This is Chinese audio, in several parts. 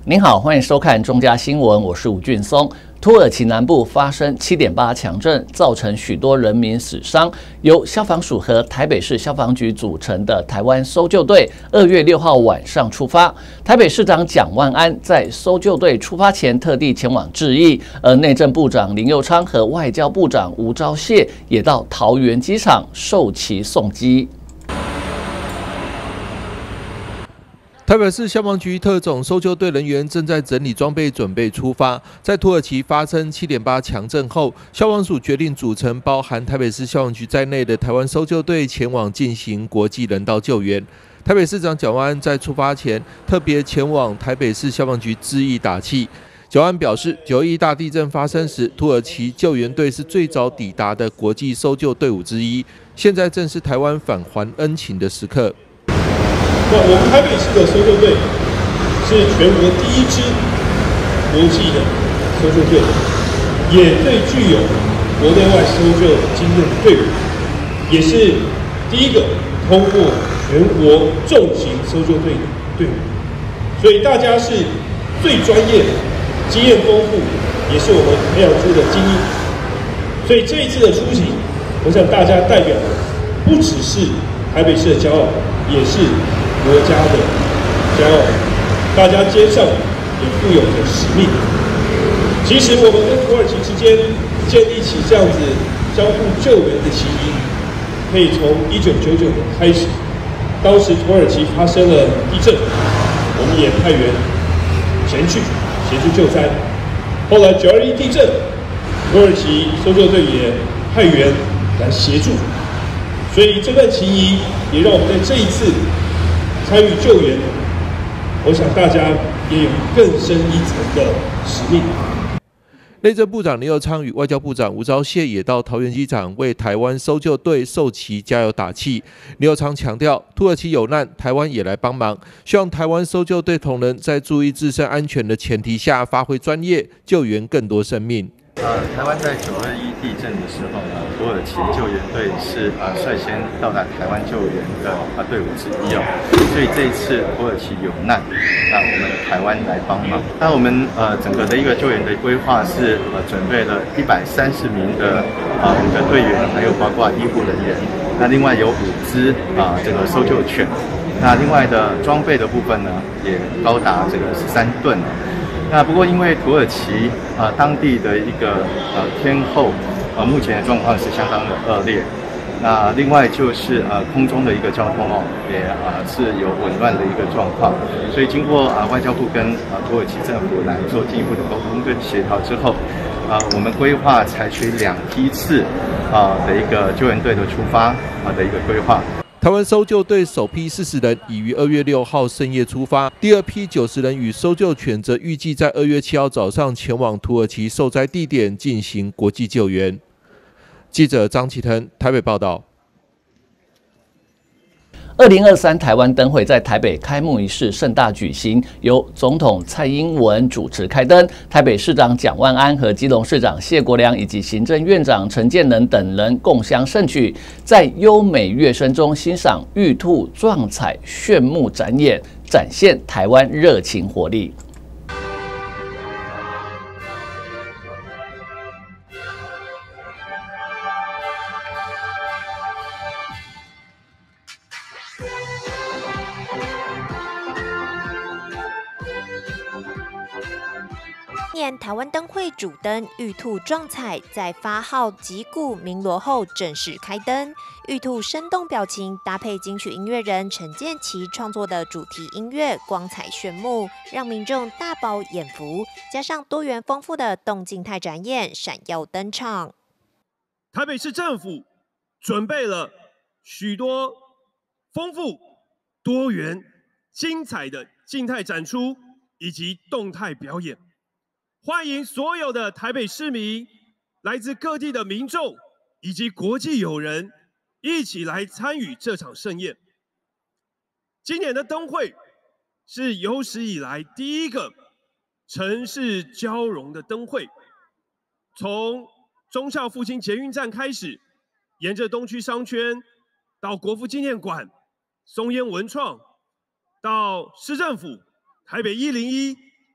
您好，欢迎收看中嘉新闻，我是吴俊松。土耳其南部发生7.8强震，造成许多人民死伤。由消防署和台北市消防局组成的台湾搜救队，2月6号晚上出发。台北市长蒋万安在搜救队出发前特地前往致意，而内政部长林右昌和外交部长吴钊燮也到桃园机场受旗送机。 台北市消防局特种搜救队人员正在整理装备，准备出发。在土耳其发生7.8强震后，消防署决定组成包含台北市消防局在内的台湾搜救队前往进行国际人道救援。台北市长蒋万安在出发前特别前往台北市消防局致意打气。蒋万安表示，9.1大地震发生时，土耳其救援队是最早抵达的国际搜救队伍之一。现在正是台湾返还恩情的时刻。 那我们台北市的搜救队是全国第一支国际的搜救队，也最具有国内外搜救经验的队伍，也是第一个通过全国重型搜救队的队伍，所以大家是最专业的、经验丰富，也是我们培养出的精英。所以这一次的出行，我想大家代表的不只是台北市的骄傲，也是 国家的骄傲，大家肩上也负有着使命。其实我们跟土耳其之间建立起这样子相互救援的情谊，可以从1999年开始。当时土耳其发生了地震，我们也派员前去协助救灾。后来921地震，土耳其搜救队也派员来协助。所以这段情谊也让我们在这一次 参与救援，我想大家也有更深一层的使命。 内政部长林右昌与外交部长吴钊燮也到桃园机场为台湾搜救队授旗加油打气。林右昌强调，土耳其有难，台湾也来帮忙，希望台湾搜救队同仁在注意自身安全的前提下，发挥专业，救援更多生命。 台湾在921地震的时候呢，土耳其救援队是率先到达台湾救援的队伍之一哦，所以这一次土耳其有难，那我们台湾来帮忙。那我们整个的一个救援的规划是准备了130名的我们的队员，还有包括医护人员，那另外有5只这个搜救犬，那另外的装备的部分呢，也高达这个13吨。 那不过，因为土耳其当地的一个天候目前的状况是相当的恶劣。那另外就是空中的一个交通也是有紊乱的一个状况。所以经过外交部跟土耳其政府来做进一步的沟通跟协调之后，我们规划采取2批次的一个救援队的出发的一个规划。 台湾搜救队首批40人已于2月6号深夜出发，第2批90人与搜救犬则预计在2月7号早上前往土耳其受灾地点进行国际救援。记者张启腾台北报道。 2023台湾灯会在台北开幕仪式盛大举行，由总统蔡英文主持开灯，台北市长蒋万安和基隆市长谢国良以及行政院长陈建仁等人共襄盛举，在优美乐声中欣赏玉兔壮彩炫目展演，展现台湾热情活力。 今年台湾灯会主灯玉兔壮彩在发号击鼓鸣锣后正式开灯，玉兔生动表情搭配金曲音乐人陈建骐创作的主题音乐，光彩炫目，让民众大饱眼福。加上多元丰富的动静态展演，闪耀登场。 台北市政府准备了许多丰富、多元、精彩的静态展出以及动态表演。 欢迎所有的台北市民、来自各地的民众以及国际友人一起来参与这场盛宴。今年的灯会是有史以来第一个城市交融的灯会，从忠孝复兴捷运站开始，沿着东区商圈到国父纪念馆、松烟文创，到市政府、台北101、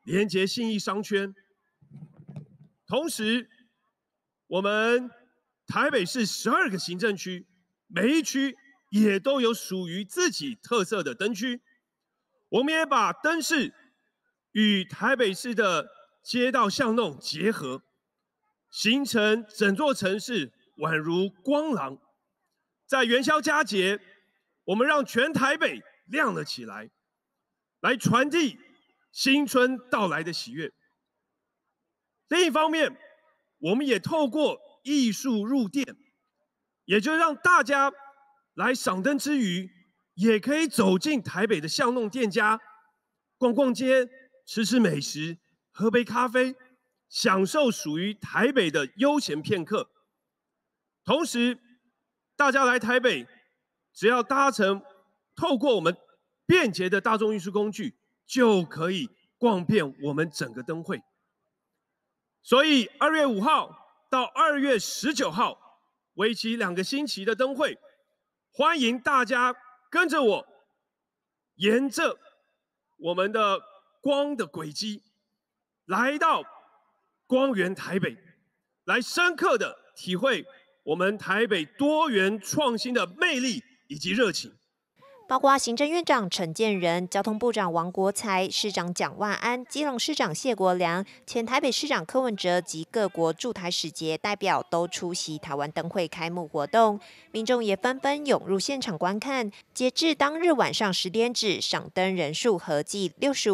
连结信义商圈。同时，我们台北市12个行政区，每一区也都有属于自己特色的灯区。我们也把灯饰与台北市的街道巷弄结合，形成整座城市宛如光廊。在元宵佳节，我们让全台北亮了起来，来传递新春到来的喜悦。另一方面，我们也透过艺术入店，也就让大家来赏灯之余，也可以走进台北的巷弄店家，逛逛街，吃吃美食，喝杯咖啡，享受属于台北的悠闲片刻。同时，大家来台北，只要搭乘透过我们便捷的大众运输工具，就可以逛遍我们整个灯会。所以2月5号到2月19号，为期2个星期的灯会，欢迎大家跟着我，沿着我们的光的轨迹，来到光源台北，来深刻的体会我们台北多元创新的魅力以及热情。 包括行政院长陈建仁、交通部长王国材、市长蒋万安、基隆市长谢国良、前台北市长柯文哲及各国驻台使节代表都出席台湾灯会开幕活动，民众也纷纷涌入现场观看。截至当日晚上10点止，赏灯人数合计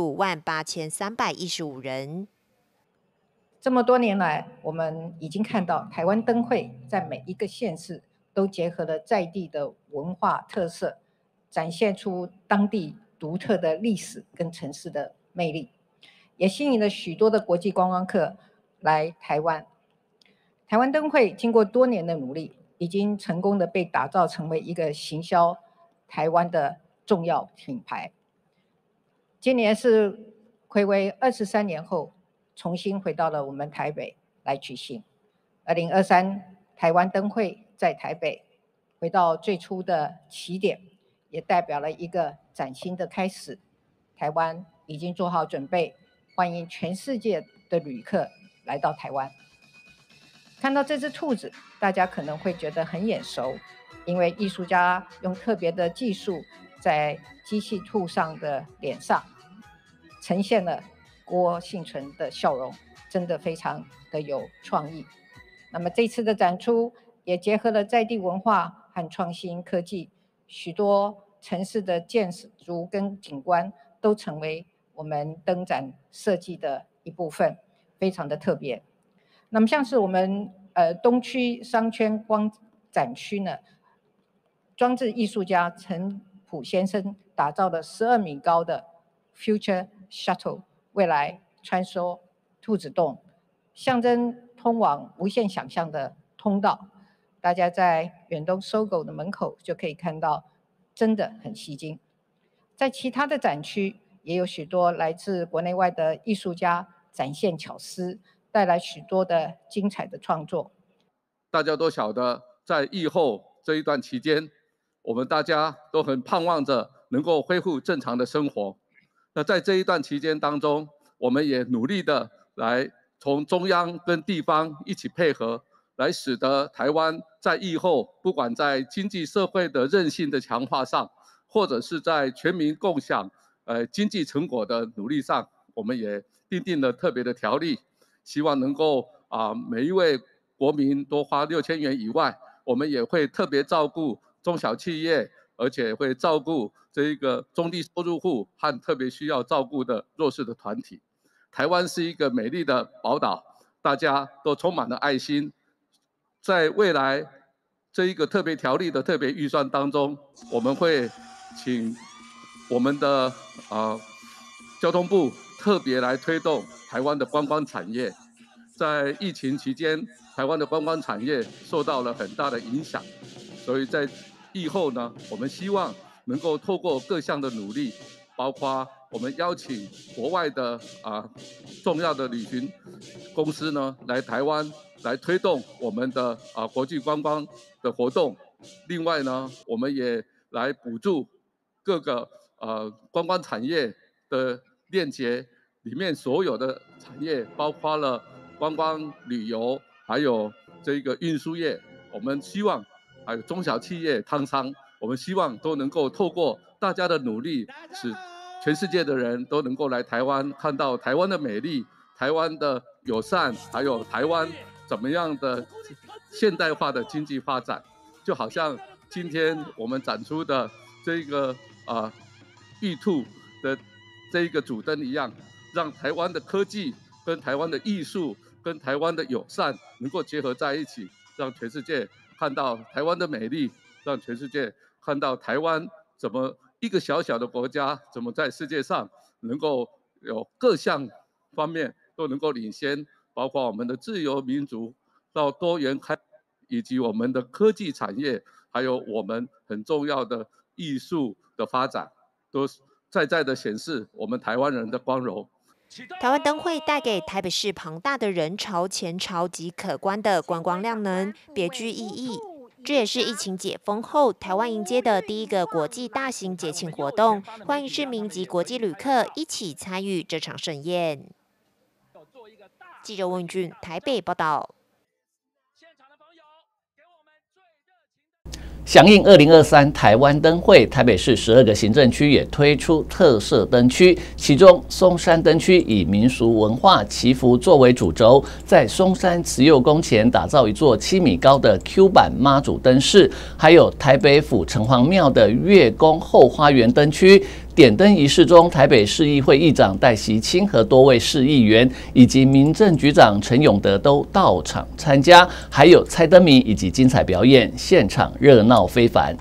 658315人。 这么多年来，我们已经看到台湾灯会在每一个县市都结合了在地的文化特色，展现出当地独特的历史跟城市的魅力，也吸引了许多的国际观光客来台湾。台湾灯会经过多年的努力，已经成功的被打造成为一个行销台湾的重要品牌。今年是睽违23年后，重新回到了我们台北来举行。2023台湾灯会在台北回到最初的起点，也代表了一个崭新的开始。台湾已经做好准备，欢迎全世界的旅客来到台湾。看到这只兔子，大家可能会觉得很眼熟，因为艺术家用特别的技术在机器兔上的脸上呈现了郭幸存的笑容，真的非常的有创意。那么这次的展出也结合了在地文化和创新科技，许多城市的建筑跟景观都成为我们灯展设计的一部分，非常的特别。那么像是我们东区商圈光展区呢，装置艺术家陈普先生打造了12米高的 Future Shuttle 未来穿梭兔子洞，象征通往无限想象的通道。大家在远东SOGO的门口就可以看到，真的很吸睛。在其他的展区也有许多来自国内外的艺术家展现巧思，带来许多的精彩的创作。 大家都晓得，在疫后这一段期间，我们大家都很盼望着能够恢复正常的生活。那在这一段期间当中，我们也努力的来从中央跟地方一起配合，来使得台湾在疫后，不管在经济社会的韧性的强化上，或者是在全民共享经济成果的努力上，我们也订定了特别的条例，希望能够每一位国民多花6000元以外，我们也会特别照顾中小企业，而且会照顾这一个中低收入户和特别需要照顾的弱势的团体。台湾是一个美丽的宝岛，大家都充满了爱心。在未来这一个特别条例的特别预算当中，我们会请我们的交通部特别来推动台湾的观光产业。在疫情期间，台湾的观光产业受到了很大的影响，所以在疫后呢，我们希望能够透过各项的努力，包括我们邀请国外的重要的旅行公司呢来台湾来推动我们的国际观光的活动。另外呢，我们也来补助各个观光产业的链接， 里面所有的产业，包括了观光旅游，还有这个运输业，我们希望还有中小企业、汤商，我们希望都能够透过大家的努力，使全世界的人都能够来台湾，看到台湾的美丽、台湾的友善，还有台湾怎么样的现代化的经济发展。就好像今天我们展出的这个玉兔的这一个主灯一样，让台湾的科技跟台湾的艺术跟台湾的友善能够结合在一起，让全世界看到台湾的美丽，让全世界看到台湾怎么一个小小的国家怎么在世界上能够有各项方面都能够领先，包括我们的自由民主到多元开，以及我们的科技产业，还有我们很重要的艺术的发展，都在的显示我们台湾人的光荣。 台湾灯会带给台北市庞大的人潮、钱潮及可观的观光量能，别具意义。这也是疫情解封后台湾迎接的第一个国际大型节庆活动，欢迎市民及国际旅客一起参与这场盛宴。记者温宇俊台北报道。 响应2023台湾灯会，台北市12个行政区也推出特色灯区，其中松山灯区以民俗文化祈福作为主轴，在松山慈幼宫前打造一座7米高的 Q 版妈祖灯饰，还有台北府城隍庙的月宫后花园灯区。点灯仪式中，台北市议会议长戴锡清和多位市议员以及民政局长陈永德都到场参加，还有猜灯谜以及精彩表演，现场热闹非凡。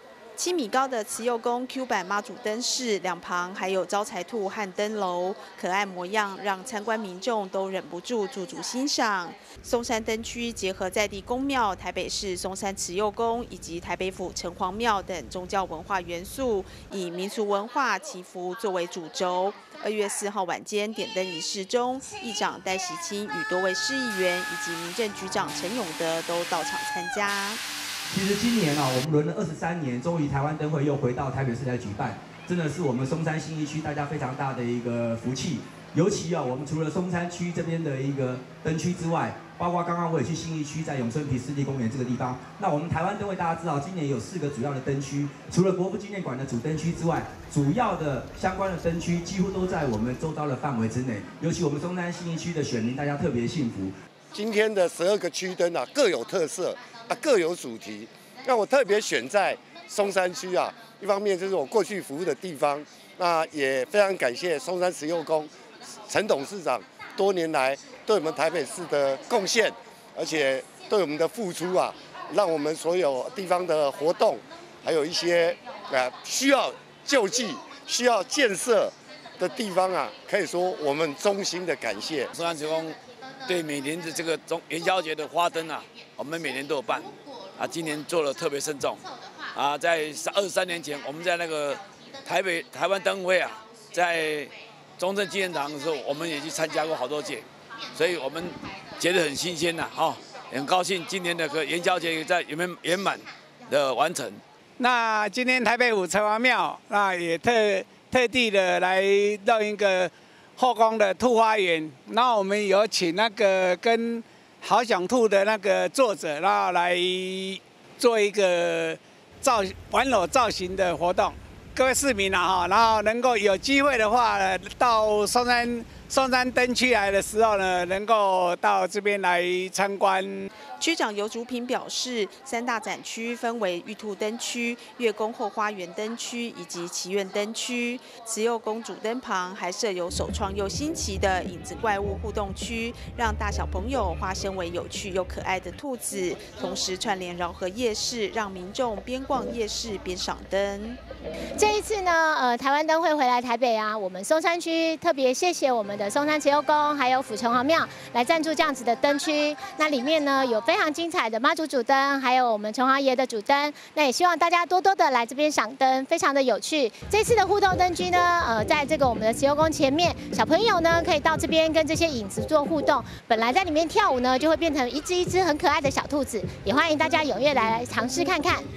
7米高的慈幼宫 Q 版妈祖灯饰，两旁还有招财兔和灯笼，可爱模样让参观民众都忍不住驻足欣赏。松山灯区结合在地宫庙、台北市松山慈幼宫以及台北府城隍庙等宗教文化元素，以民俗文化祈福作为主轴。2月4号晚间点灯仪式中，议长戴锡清与多位市议员以及民政局长陈永德都到场参加。 其实今年我们轮了23年，终于台湾灯会又回到台北市来举办，真的是我们松山信义区大家非常大的一个福气。尤其我们除了松山区这边的一个灯区之外，包括刚刚我也去信义区，在永春皮湿地公园这个地方。那我们台湾灯会大家知道，今年有4个主要的灯区，除了国父纪念馆的主灯区之外，主要的相关的灯区几乎都在我们周遭的范围之内。尤其我们松山信义区的选民，大家特别幸福。 今天的12个区灯各有特色。各有主题，那我特别选在松山区一方面就是我过去服务的地方，那也非常感谢松山慈幼宫陈董事长多年来对我们台北市的贡献，而且对我们的付出让我们所有地方的活动，还有一些需要救济、需要建设的地方可以说我们衷心的感谢松山慈幼宫。对每年的这个元宵节的花灯我们每年都有办今年做了特别慎重在23年前，我们在那个台湾灯会在中正纪念堂的时候，我们也去参加过好多届，所以我们觉得很新鲜很高兴今年的元宵节在圆满的完成。 那今天台北府城隍庙也特地的来弄一个后宫的兔花园，然后我们有请那个跟好想兔的那个作者，然后来做一个玩偶造型的活动。各位市民然后能够有机会的话，到松山灯区来的时候呢，能够到这边来参观。 区长游竹平表示，3大展区分为玉兔灯区、月宫后花园灯区以及祈愿灯区。慈幼宫主灯旁还设有首创又新奇的影子怪物互动区，让大小朋友化身为有趣又可爱的兔子，同时串联饶河夜市，让民众边逛夜市边赏灯。 这一次呢，台湾灯会回来台北我们松山区特别谢谢我们的松山慈幼宫还有府城隍庙来赞助这样子的灯区。那里面呢有非常精彩的妈祖主灯，还有我们城隍爷的主灯。那也希望大家多多的来这边赏灯，非常的有趣。这次的互动灯区呢，在这个我们的慈幼宫前面，小朋友呢可以到这边跟这些影子做互动。本来在里面跳舞呢，就会变成一只很可爱的小兔子。也欢迎大家踊跃来尝试看看。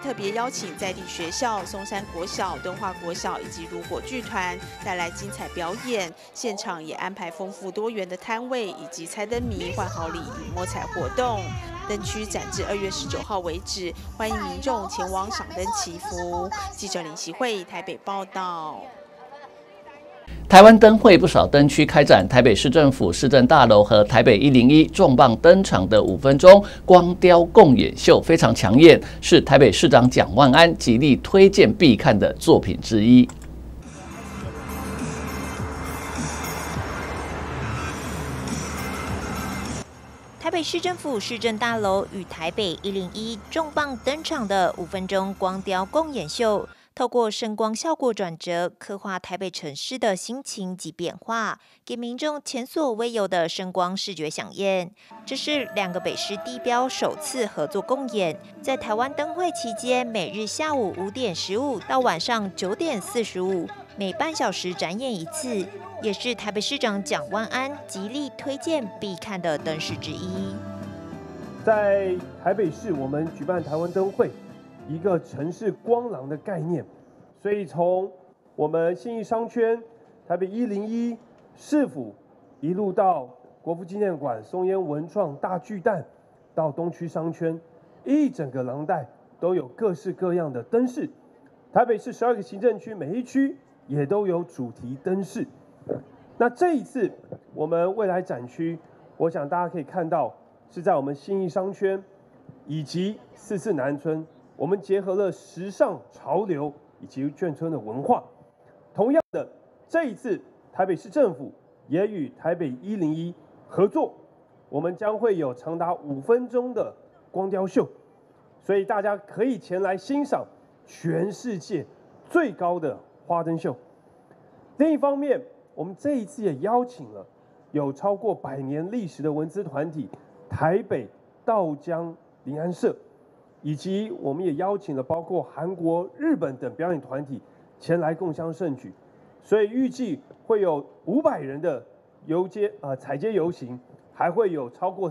特别邀请在地学校松山国小、敦化国小以及如果剧团带来精彩表演，现场也安排丰富多元的摊位以及猜灯谜、换好礼与摸彩活动。灯区展至2月19号为止，欢迎民众前往赏灯祈福。记者林习慧台北报道。 台湾灯会不少灯区开展台北市政府市政大楼和台北101重磅登场的5分钟光雕共演秀，非常抢眼，是台北市长蒋万安极力推荐必看的作品之一。 台北市政府市政大楼与台北101重磅登场的5分钟光雕共演秀，透过声光效果转折，刻画台北城市的心情及变化，给民众前所未有的声光视觉飨宴。这是2个北市地标首次合作共演，在台湾灯会期间，每日下午5点15到晚上9点45，每半小时展演一次，也是台北市长蒋万安极力推荐必看的灯饰之一。 在台北市，我们举办台湾灯会，一个城市光廊的概念，所以从我们信义商圈、台北101、市府，一路到国父纪念馆、松烟文创大巨蛋，到东区商圈，一整个廊带都有各式各样的灯饰。台北市12个行政区，每一区也都有主题灯饰。那这一次我们未来展区，我想大家可以看到，是在我们信义商圈以及44南村，我们结合了时尚潮流以及眷村的文化。同样的，这一次台北市政府也与台北101合作，我们将会有长达5分钟的光雕秀，所以大家可以前来欣赏全世界最高的花灯秀。另一方面，我们这一次也邀请了有超过100年历史的文资团体台北道江临安社，以及我们也邀请了包括韩国、日本等表演团体前来共襄盛举，所以预计会有500人的踩街游行，还会有超过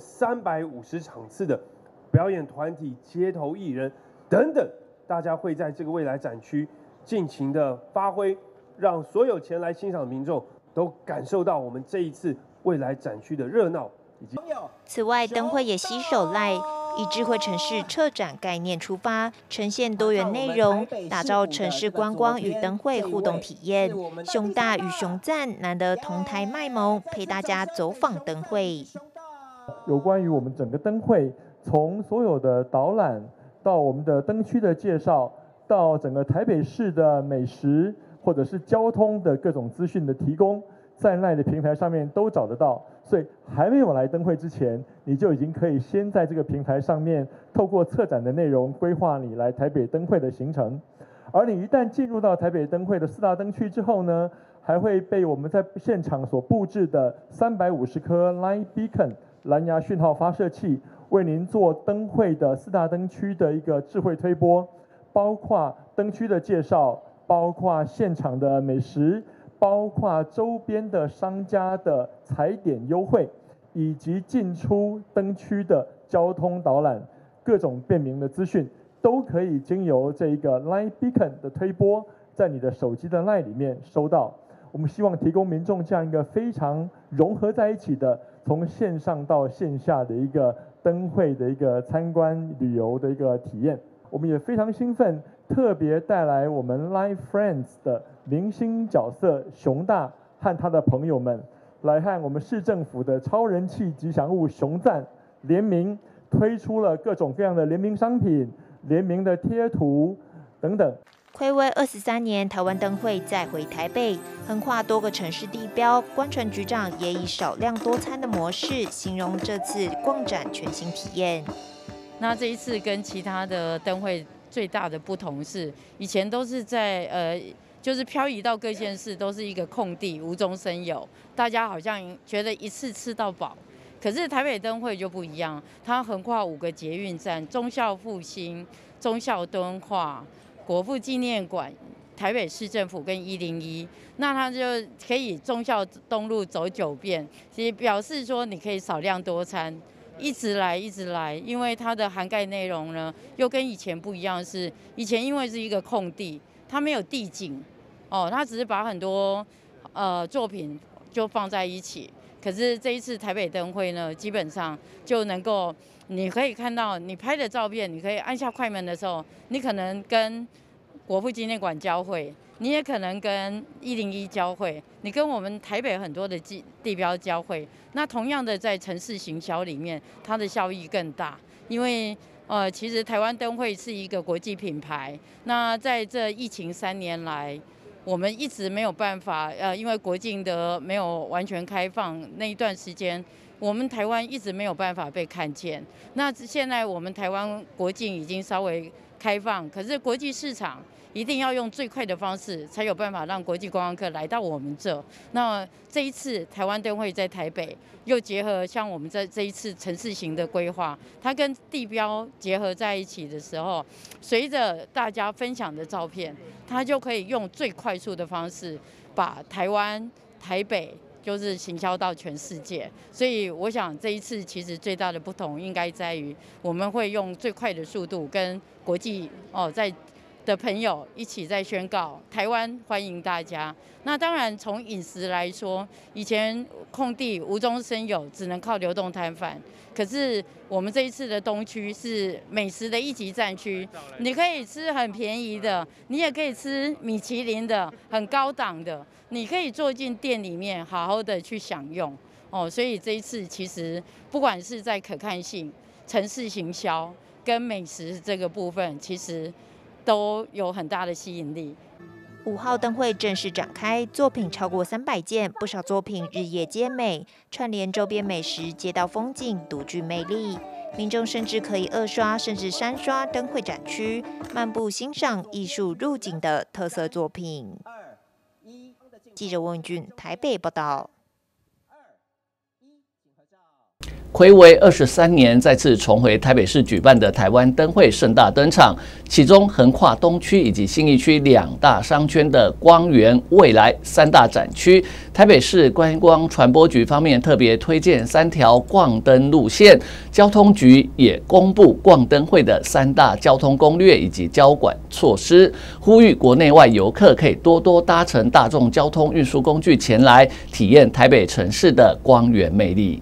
350场次的表演团体、街头艺人等等，大家会在这个未来展区尽情的发挥，让所有前来欣赏的民众都感受到我们这一次未来展区的热闹以及。 此外，灯会也携手赖以智慧城市策展概念出发，呈现多元内容，打造城市观光与灯会互动体验。熊大与熊赞难得同台卖萌，陪大家走访灯会。 有关于我们整个灯会，从所有的导览到我们的灯区的介绍，到整个台北市的美食或者是交通的各种资讯的提供，在赖的平台上面都找得到。所以还没有来灯会之前，你就已经可以先在这个平台上面透过策展的内容规划你来台北灯会的行程。而你一旦进入到台北灯会的4大灯区之后呢，还会被我们在现场所布置的350颗 Line Beacon 蓝牙讯号发射器，为您做灯会的4大灯区的一个智慧推播，包括灯区的介绍，包括现场的美食，包括周边的商家的踩点优惠，以及进出灯区的交通导览，各种便民的资讯，都可以经由这个 Line Beacon 的推播，在你的手机的 Line 里面收到。我们希望提供民众这样一个非常融合在一起的，从线上到线下的一个灯会的一个参观旅游的一个体验。我们也非常兴奋，特别带来我们 Line Friends 的明星角色熊大和他的朋友们，来和我们市政府的超人气吉祥物熊赞联名，推出了各种各样的联名商品、联名的贴图等等。 睽违23年，台湾灯会再回台北，横跨多个城市地标。关传局长也以少量多餐的模式形容这次逛展全新体验。 那这一次跟其他的灯会最大的不同是，以前都是在就是漂移到各县市，都是一个空地，无中生有，大家好像觉得一次吃到饱。可是台北灯会就不一样，它横跨5个捷运站：忠孝复兴、忠孝敦化、国父纪念馆、台北市政府跟101，那它就可以忠孝东路走9遍，其实表示说你可以少量多餐， 一直来，因为它的涵盖内容呢，又跟以前不一样，是以前因为是一个空地，它没有地景，它只是把很多作品就放在一起。可是这一次台北灯会呢，基本上就能够，你可以看到你拍的照片，你可以按下快门的时候，你可能跟国父纪念馆交汇，你也可能跟101交汇，你跟我们台北很多的地标交汇。那同样的，在城市行销里面，它的效益更大，因为其实台湾灯会是一个国际品牌。那在这疫情3年来，我们一直没有办法，因为国境的没有完全开放那一段时间，我们台湾一直没有办法被看见。那现在我们台湾国境已经稍微开放，可是国际市场一定要用最快的方式，才有办法让国际观光客来到我们这。那这一次台湾灯会在台北，又结合像我们这一次城市型的规划，它跟地标结合在一起的时候，随着大家分享的照片，它就可以用最快速的方式把台北就是行销到全世界。所以我想这一次其实最大的不同应该在于，我们会用最快的速度跟国际的朋友一起在宣告台湾欢迎大家。那当然从饮食来说，以前空地无中生有，只能靠流动摊贩。可是我们这一次的东区是美食的一级战区，你可以吃很便宜的，你也可以吃米其林的很高档的，你可以坐进店里面好好的去享用。所以这一次其实不管是在可看性、城市行销跟美食这个部分，其实都有很大的吸引力。 5号灯会正式展开，作品超过300件，不少作品日夜皆美，串联周边美食、街道风景，独具魅力。民众甚至可以2刷甚至3刷灯会展区，漫步欣赏艺术入境的特色作品。记者温俊台北报道。 睽违23年再次重回台北市举办的台湾灯会盛大登场，其中横跨东区以及信义区2大商圈的光源、未来3大展区，台北市观光传播局方面特别推荐3条逛灯路线，交通局也公布逛灯会的3大交通攻略以及交管措施，呼吁国内外游客可以多多搭乘大众交通运输工具前来体验台北城市的光源魅力。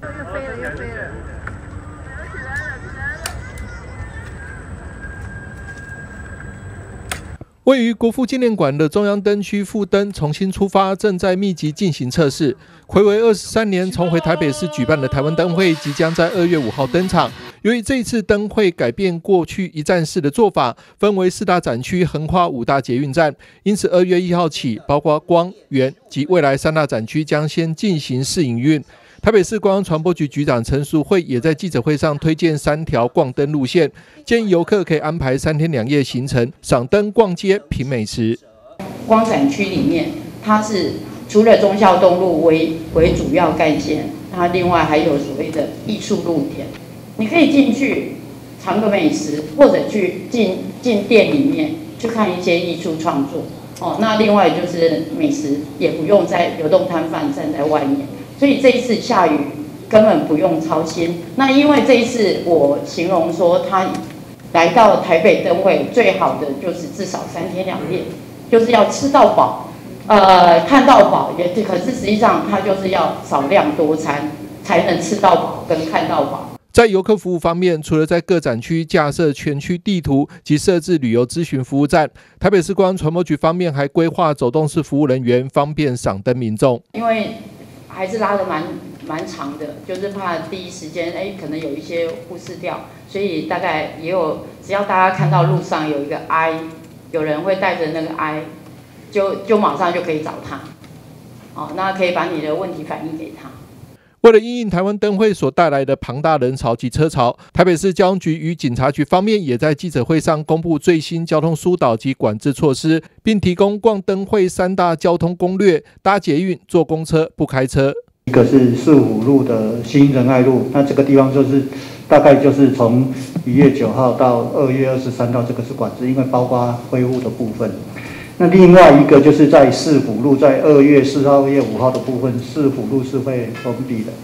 位于国父纪念馆的中央灯区副灯重新出发，正在密集进行测试。睽违23年重回台北市举办的台湾灯会，即将在2月5号登场。由于这一次灯会改变过去一站式的做法，分为4大展区，横跨5大捷运站，因此2月1号起，包括光、源及未来3大展区将先进行试营运。台北市观光传播局局长陈淑慧也在记者会上推荐3条逛灯路线，建议游客可以安排3天2夜行程，赏灯、逛街、品美食。 光展区里面，它是除了忠孝东路为主要干线，它另外还有所谓的艺术露点，你可以进去尝个美食，或者去进店里面去看一些艺术创作。那另外就是美食也不用在流动摊贩站在外面。所以这一次下雨根本不用操心。那因为这一次我形容说，他来到台北灯会最好的就是至少3天2夜，就是要吃到饱，看到饱也。可是实际上他就是要少量多餐，才能吃到饱跟看到饱。 在游客服务方面，除了在各展区架设全区地图及设置旅游咨询服务站，台北市观光传播局方面还规划走动式服务人员，方便赏灯民众。 因为还是拉得蛮长的，就是怕第一时间可能有一些忽视掉，所以大概也有，只要大家看到路上有一个 I， 有人会带着那个 I， 就马上就可以找他，那可以把你的问题反映给他。 为了因应台湾灯会所带来的庞大人潮及车潮，台北市交通局与警察局方面也在记者会上公布最新交通疏导及管制措施，并提供逛灯会3大交通攻略：搭捷运、坐公车、不开车。 一个是45路的新仁爱路，那这个地方就是大概就是从1月9号到2月23号，这个是管制，因为包括恢复的部分。那另外一个就是在市府路，在2月4号、2月5号的部分，市府路是会封闭的。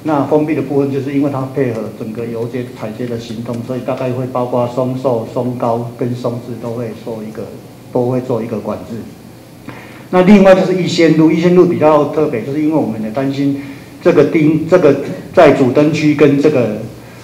那封闭的部分就是因为它配合整个游街采街的行动，所以大概会包括松寿、松高跟松枝都会做一个管制。那另外就是逸仙路，逸仙路比较特别，就是因为我们也担心这个在主灯区跟这个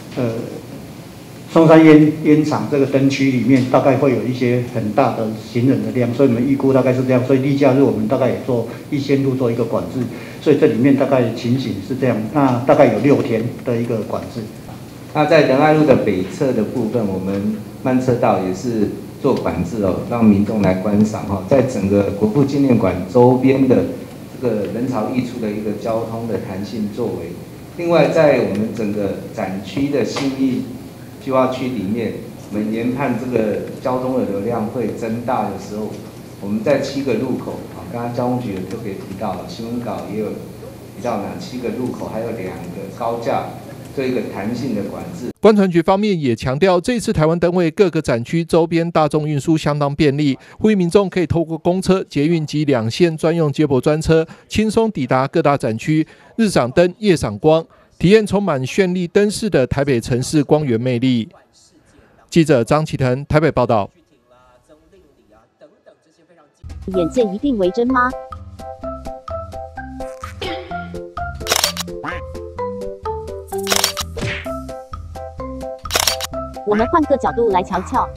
松山烟厂这个灯区里面，大概会有一些很大的行人的量，所以我们预估大概是这样。所以例假日我们大概也做逸仙路做一个管制，所以这里面大概情形是这样。那大概有6天的一个管制。 那在仁爱路的北侧的部分，我们慢车道也是做管制哦，让民众来观赏哈，在整个国父纪念馆周边的这个人潮溢出的一个交通的弹性作为。另外，在我们整个展区的信义计划区里面，我们研判这个交通的流量会增大的时候，我们在7个路口啊，刚刚交通局有特别提到，新闻稿也有提到哪7个路口，还有2个高架。做一个弹性的管制。 观传局方面也强调，这次台湾灯会各个展区周边大众运输相当便利，呼吁民众可以透过公车、捷运及2线专用接驳专车，轻松抵达各大展区，日赏灯、夜赏光，体验充满绚丽灯饰的台北城市光源魅力。记者张启腾台北报道。 眼见一定为真吗？我们换个角度来瞧瞧。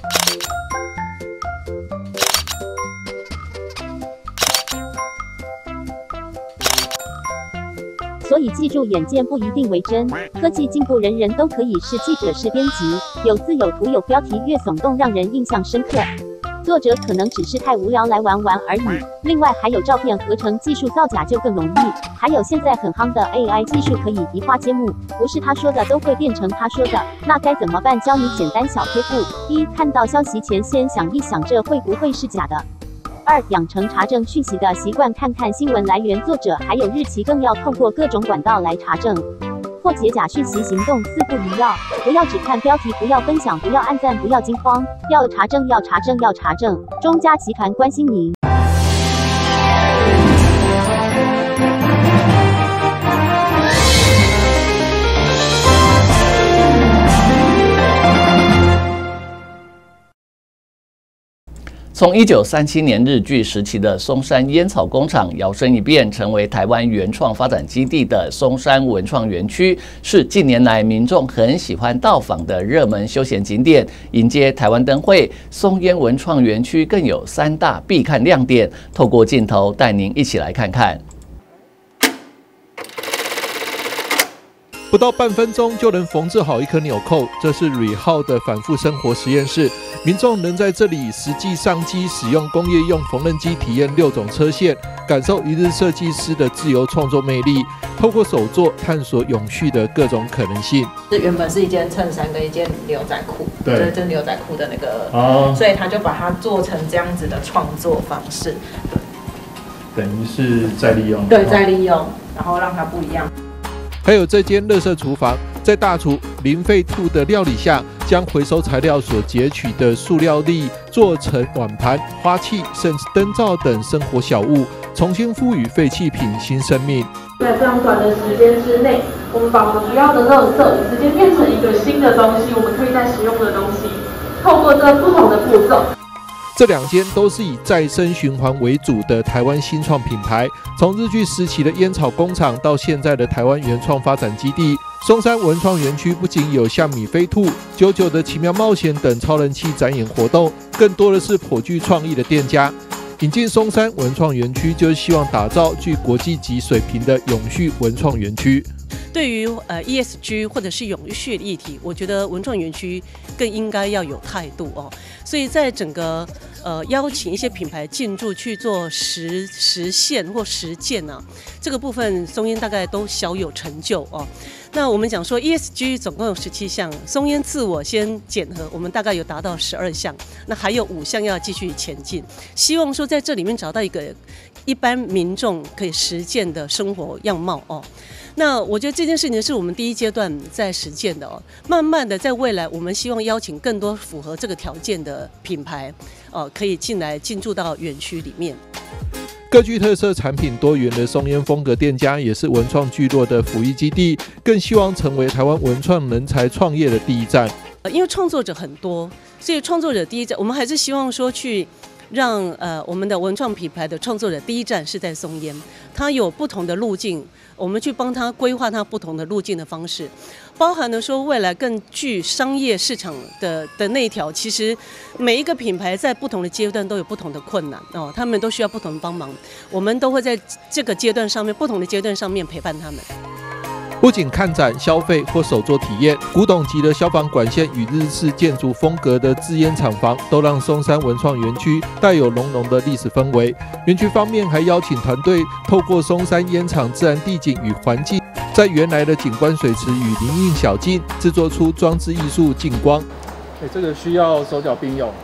所以记住，眼见不一定为真。科技进步，人人都可以是记者、是编辑，有字有图有标题，越耸动让人印象深刻。作者可能只是太无聊来玩玩而已。另外还有照片合成技术，造假就更容易。还有现在很夯的 AI 技术，可以移花接木，不是他说的都会变成他说的。那该怎么办？教你简单小贴布：一、看到消息前先想一想，这会不会是假的；2、养成查证讯息的习惯，看看新闻来源、作者还有日期，更要透过各种管道来查证。破解假讯息行动4不一要：不要只看标题，不要分享，不要按赞，不要惊慌，要查证，要查证，要查证。中嘉集团关心您。 从1937年日据时期的松山烟草工厂摇身一变成为台湾原创发展基地的松山文创园区，是近年来民众很喜欢到访的热门休闲景点。迎接台湾灯会，松烟文创园区更有3大必看亮点，透过镜头带您一起来看看。 不到半分钟就能缝制好一颗纽扣，这是瑞浩的反复生活实验室。民众能在这里实际上机，使用工业用缝纫机体验6种车线，感受一日设计师的自由创作魅力。透过手作探索永续的各种可能性。 这原本是一件衬衫跟一件牛仔裤， 对， 就是牛仔裤的那个，所以他就把它做成这样子的创作方式。 等于是再利用。 对，再利用，然后让它不一样。 还有这间垃圾厨房，在大厨林废兔的料理下，将回收材料所截取的塑料粒做成碗盘、花器，甚至灯罩等生活小物，重新赋予废弃品新生命。 在非常短的时间之内，我们把我们不要的垃圾直接变成一个新的东西，我们可以再使用的东西。透过这不同的步骤。 这2间都是以再生循环为主的台湾新创品牌，从日据时期的烟草工厂到现在的台湾原创发展基地。松山文创园区不仅有像米飞兔、99的奇妙冒险等超人气展演活动，更多的是颇具创意的店家。引进松山文创园区，就是希望打造具国际级水平的永续文创园区。 对于ESG 或者是永续的议题，我觉得文创园区更应该要有态度哦。所以在整个邀请一些品牌进驻去做实现或实践啊，这个部分松烟大概都小有成就哦。那我们讲说 ESG 总共有17项，松烟自我先检核，我们大概有达到12项，那还有5项要继续前进。希望说在这里面找到一个一般民众可以实践的生活样貌哦。那我觉得这件事情是我们第一阶段在实践的哦，慢慢的在未来，我们希望邀请更多符合这个条件的品牌，可以进驻到园区里面。 各具特色产品多元的松烟风格店家，也是文创聚落的辅育基地，更希望成为台湾文创人才创业的第一站。 因为创作者很多，所以创作者第一站，我们还是希望说去让我们的文创品牌的创作者第一站是在松烟，它有不同的路径，我们去帮他规划他不同的路径的方式，包含了说未来更具商业市场的那一条，其实每一个品牌在不同的阶段都有不同的困难哦，他们都需要不同的帮忙，我们都会在这个阶段上面，不同的阶段上面陪伴他们。 不仅看展、消费或手作体验，古董级的消防管线与日式建筑风格的制烟厂房，都让松山文创园区带有浓浓的历史氛围。园区方面还邀请团队透过松山烟厂自然地景与环境，在原来的景观水池与林荫小径制作出装置艺术镜光。 这个需要手脚并用。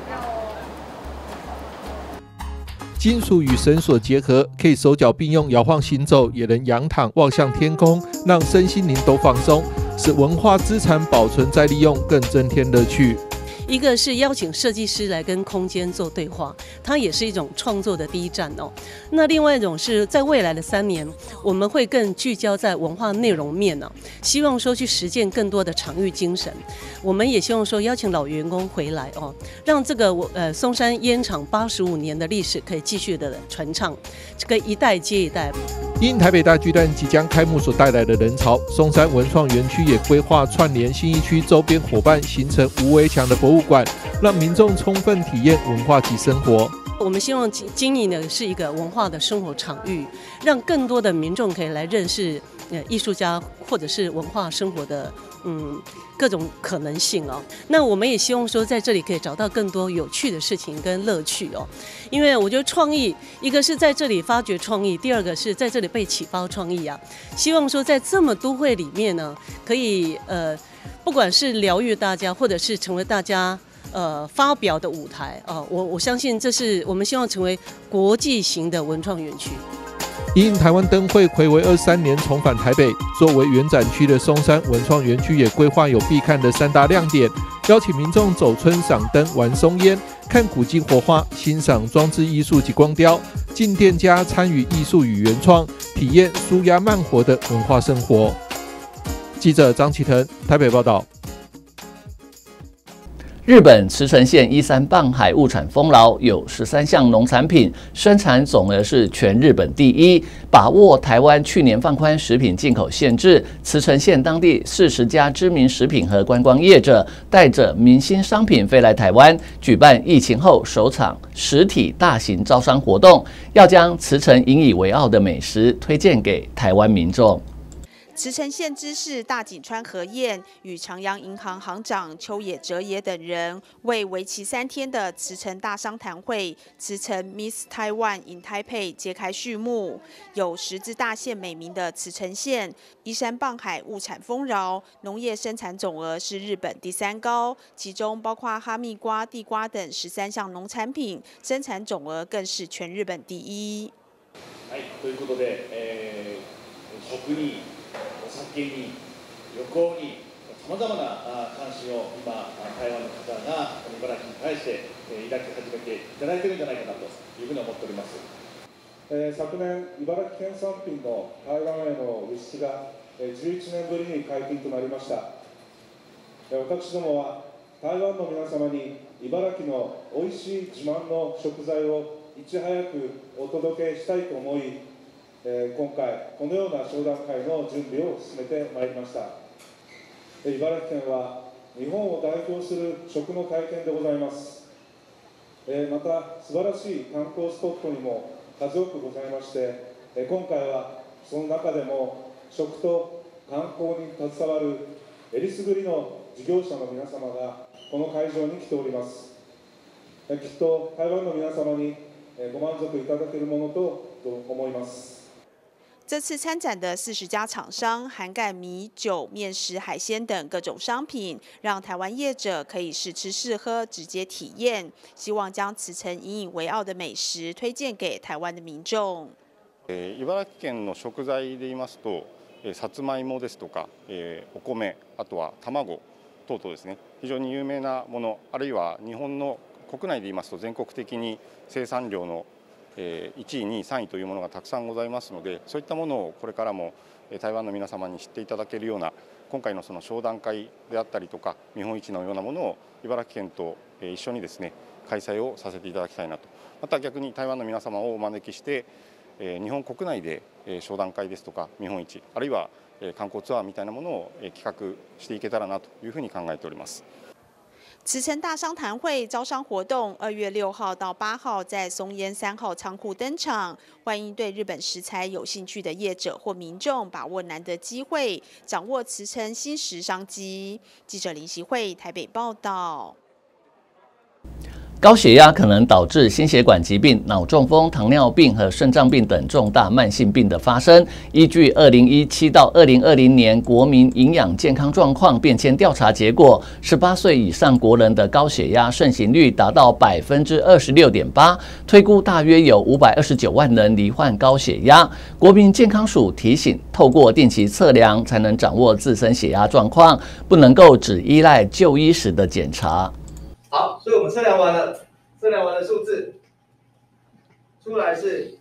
金属与绳索结合，可以手脚并用，摇晃行走，也能仰躺望向天空，让身心灵都放松，使文化资产保存再利用，更增添乐趣。 一个是邀请设计师来跟空间做对话，它也是一种创作的第一站哦。那另外一种是在未来的3年，我们会更聚焦在文化内容面呢，希望说去实践更多的场域精神。我们也希望说邀请老员工回来哦，让这个松山烟厂85年的历史可以继续的传唱，这个一代接一代。 因台北大巨蛋即将开幕所带来的人潮，松山文创园区也规划串联信义区周边伙伴，形成无围墙的博物馆，让民众充分体验文化及生活。 我们希望经营的是一个文化的生活场域，让更多的民众可以来认识艺术家或者是文化生活的各种可能性哦。那我们也希望说在这里可以找到更多有趣的事情跟乐趣哦。因为我觉得创意，一个是在这里发掘创意，第二个是在这里被启发创意啊。希望说在这么都会里面呢，可以不管是疗愈大家，或者是成为大家发表的舞台我相信这是我们希望成为国际型的文创园区。 因台湾灯会睽违23年重返台北，作为原展区的松山文创园区也规划有必看的3大亮点，邀请民众走春赏灯、玩松烟、看古迹活化、欣赏装置艺术及光雕，进店家参与艺术与原创，体验舒压慢活的文化生活。记者张启腾台北报道。 日本茨城县依山傍海，物产丰饶，有13项农产品，生产总额是全日本第一。把握台湾去年放宽食品进口限制，茨城县当地40家知名食品和观光业者带着明星商品飞来台湾，举办疫情后首场实体大型招商活动，要将茨城引以为傲的美食推荐给台湾民众。 茨城县知事大井川和彦与长阳银行行长秋野哲也等人为期3天的茨城大商谈会“茨城 Miss Taiwan in Taipei” 揭开序幕。有10字大县美名的茨城县，依山傍海，物产丰饶，农业生产总额是日本第3高，其中包括哈密瓜、地瓜等13项农产品，生产总额更是全日本第一。 ということで、食にお酒に旅行にさまざまな関心を今台湾の方が茨城に対して抱き始めていただいているんじゃないかなというふうに思っております。昨年茨城県産品の台湾への輸出が11年ぶりに解禁となりました。私どもは台湾の皆様に茨城の美味しい自慢の食材をいち早くお届けしたいと思い、今回このような商談会の準備を進めてまいりました。茨城県は日本を代表する食の体験でございます。また素晴らしい観光スポットにも数多くございまして、今回はその中でも食と観光に携わるえりすぐりの事業者の皆様がこの会場に来ております。きっと台湾の皆様にご満足いただけるものと思います。 这次参展的40家厂商，涵盖米、酒、面食、海鲜等各种商品，让台湾业者可以试吃试喝，直接体验。希望将茨城引以为傲的美食推荐给台湾的民众。 茨城県の食材で言いますと、さつまいもですとか、お米、あとは卵等々ですね、非常に有名なもの、あるいは日本の国内で言いますと全国的に生産量の 1位、2位、3位というものがたくさんございますので、そういったものをこれからも台湾の皆様に知っていただけるような今回のその商談会であったりとか見本市のようなものを茨城県と一緒にですね開催をさせていただきたいなと。また逆に台湾の皆様をお招きして日本国内で商談会ですとか見本市あるいは観光ツアーみたいなものを企画していけたらなというふうに考えております。 慈诚大商谈会招商活动2月6号到8号在松烟3号仓库登场，欢迎对日本食材有兴趣的业者或民众把握难得机会，掌握慈诚新时商机。记者林习慧台北报道。 高血压可能导致心血管疾病、脑中风、糖尿病和肾脏病等重大慢性病的发生。依据2017到2020年国民营养健康状况变迁调查结果，18岁以上国人的高血压盛行率达到26.8%，推估大约有529万人罹患高血压。国民健康署提醒，透过定期测量，才能掌握自身血压状况，不能够只依赖就医时的检查。 好，所以我们测量完了数字出来是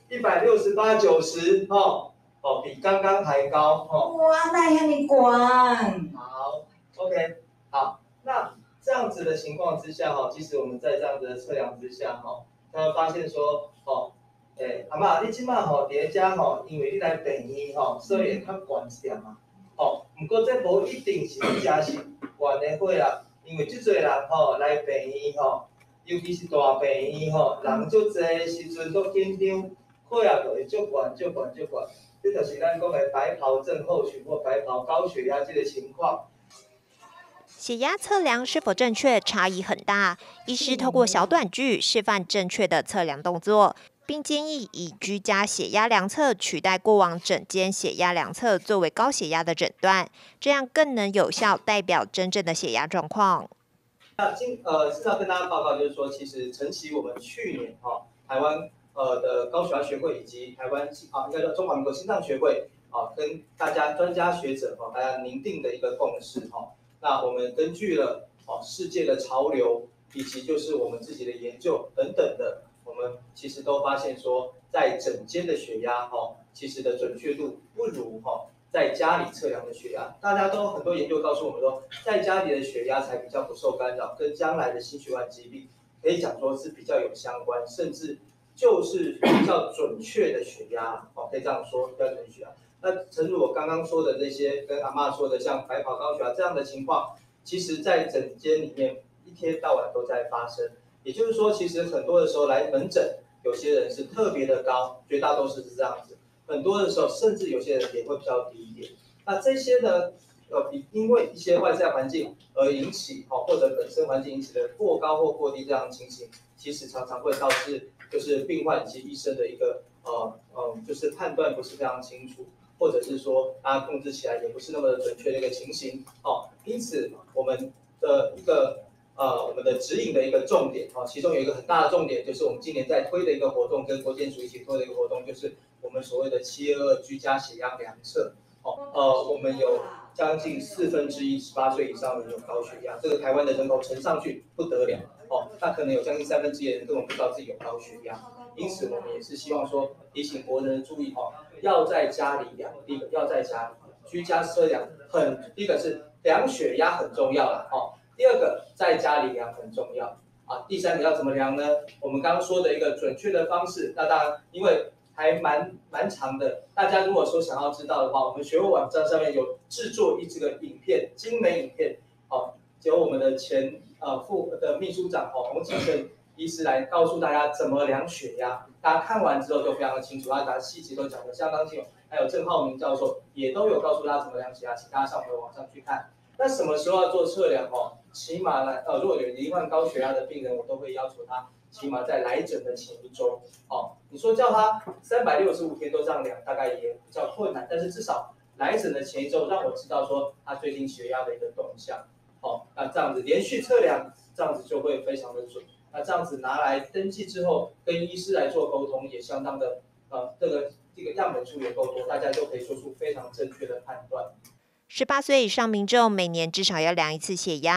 168/90比刚刚还高哇，那也你管。 好 ，OK， 好，那这样子的情况之下其实我们在这样子的测量之下他会发现说阿嬷，你即马伫遮因为你来病医所以会较悬一点嘛不过这无一定是真是悬的血压。因为真侪人来病院尤其是大病院人足侪时阵都紧张，血压就会足悬。这就是咱讲的白袍症候群或白袍高血压这个情况。 血压测量是否正确差异很大，医师透过小短剧示范正确的测量动作，并建议以居家血压量测取代过往诊间血压量测作为高血压的诊断，这样更能有效代表真正的血压状况。 那是要跟大家报告，就是说，其实承袭我们去年台湾的高血压学会以及台湾应该叫中华民国心脏学会跟大家专家学者大家拟定的一个共识那我们根据了世界的潮流以及就是我们自己的研究等等的。我们其实都发现说，在诊间的血压其实的准确度不如在家里测量的血压。大家都很多研究告诉我们说，在家里的血压才比较不受干扰，跟将来的心血管疾病可以讲说是比较有相关，甚至就是比较准确的血压可以这样说，比较准确血压。那诚如我刚刚说的这些，跟阿嬷说的像白袍高血压这样的情况，其实在诊间里面一天到晚都在发生。也就是说，其实很多的时候来门诊，有些人是特别的高，绝大多数是这样子。很多的时候，甚至有些人也会比较低一点。那这些呢，因为一些外在环境而引起，或者本身环境引起的过高或过低这样的情形，其实常常会导致就是病患以及医生的一个就是判断不是非常清楚，或者是说大家控制起来也不是那么的准确的一个情形。因此我们的一个。我们的指引的一个重点其中有一个很大的重点，就是我们今年在推的一个活动，跟国健署一起推的一个活动，就是我们所谓的722居家血压量测。我们有将近1/418岁以上的人有高血压，这个台湾的人口乘上去不得了那可能有将近1/3的人根本不知道自己有高血压。因此，我们也是希望说提醒国人注意要在家里量。第一个要在家里居家测量，第一个是量血压很重要啦第二个，在家里量很重要第三个要怎么量呢？我们刚刚说的一个准确的方式，那当然因为还蛮长的，大家如果说想要知道的话，我们学会网站上面有制作这个影片，精美影片由我们的前副的秘书长洪启胜医师来告诉大家怎么量血压。大家看完之后就非常的清楚，大家细节都讲得相当清楚。还有郑浩明教授也都有告诉大家怎么量血压，请大家上我们的网上去看。那什么时候要做测量起码如果有罹患高血压的病人，我都会要求他起码在来诊的前1周你说叫他365天都这样量，大概也比较困难，但是至少来诊的前1周，让我知道说他最近血压的一个动向那这样子连续测量，这样子就会非常的准。那这样子拿来登记之后，跟医师来做沟通，也相当的这个样本数也够多，大家就可以做出非常正确的判断。 18岁以上民众每年至少要量1次血压。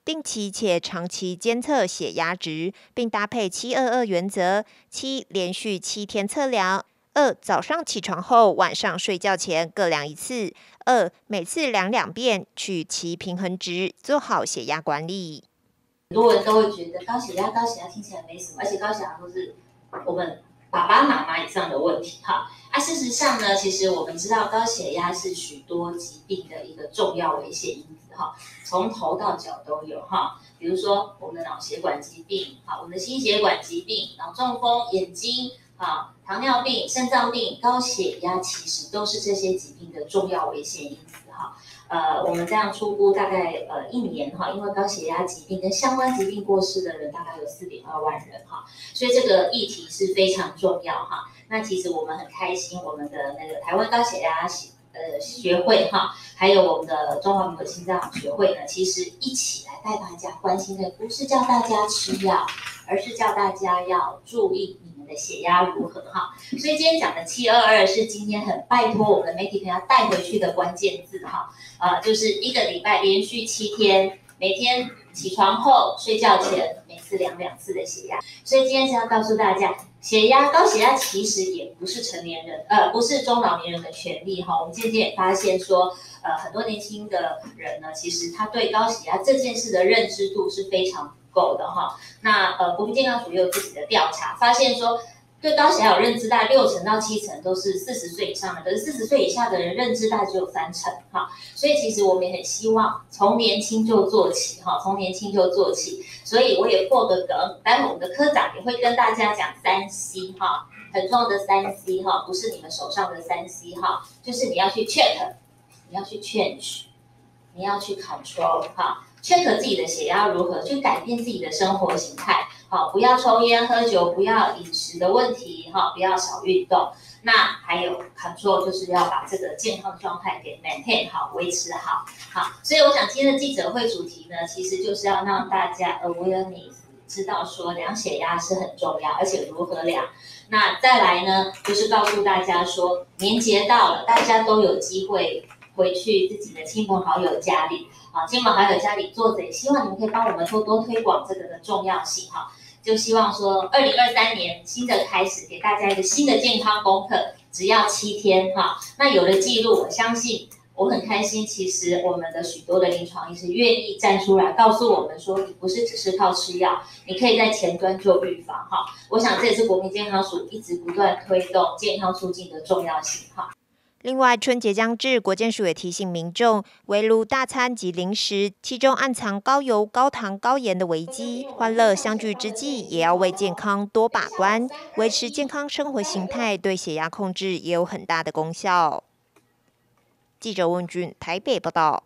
定期且长期监测血压值，并搭配722原则：7连续7天测量；2早上起床后、晚上睡觉前各量一次；2每次量2遍，取其平衡值，做好血压管理。 很多人都会觉得高血压听起来没什么，而且高血压都是我们爸爸妈妈以上的问题哈。事实上呢，其实我们知道高血压是许多疾病的一个重要危险因子哈，从头到脚都有哈。比如说我们的脑血管疾病，我们的心血管疾病、脑中风、眼睛、糖尿病、肾脏病、高血压，其实都是这些疾病的重要危险因子哈。我们这样初估大概1年哈，因为高血压疾病跟相关疾病过世的人大概有4.2万人哈，所以这个议题是非常重要哈。那其实我们很开心，我们的那个台湾高血压学会哈，还有我们的中华民国心脏学会呢，其实一起来带大家关心的不是叫大家吃药，而是叫大家要注意你们的血压如何哈。所以今天讲的722是今天很拜托我们的媒体朋友带回去的关键字哈，就是1个礼拜连续7天，每天起床后、睡觉前每次量2次的血压。所以今天是要告诉大家，高血压其实也不是成年人，不是中老年人的权利哈。我们渐渐也发现说，很多年轻的人呢，其实他对高血压这件事的认知度是非常不够的哈。那国民健康署也有自己的调查，发现说，对高血压有认知大概60%到70%都是40岁以上的，可是40岁以下的人认知大概只有3%哈。所以其实我们也很希望从年轻就做起哈，从年轻就做起。所以我也破个梗，待会我们的科长也会跟大家讲3C 哈，很重要的3C 哈，不是你们手上的3C 哈，就是你要去 check， 你要去 change， 你要去 control 哈。check 自己的血压如何，去改变自己的生活形态，好，不要抽烟喝酒，不要饮食的问题，哈，不要少运动。那还有 control 就是要把这个健康状态给 maintain 好，维持好，好。所以我想今天的记者会主题呢，其实就是要让大家 awareness 知道说量血压是很重要，而且如何量。那再来呢，就是告诉大家说，年节到了，大家都有机会回去自己的亲朋好友家里。亲朋好友家里坐着，也希望你们可以帮我们多多推广这个的重要性哈。就希望说，2023年新的开始，给大家一个新的健康功课，只要7天哈。那有了记录，我相信我很开心。其实我们的许多的临床医师愿意站出来告诉我们说，你不是只是靠吃药，你可以在前端做预防哈。我想这也是国民健康署一直不断推动健康促进的重要性哈。 另外，春节将至，国健署也提醒民众，围炉大餐及零食，其中暗藏高油、高糖、高盐的危机。欢乐相聚之际，也要为健康多把关，维持健康生活形态，对血压控制也有很大的功效。记者温俊台北报道。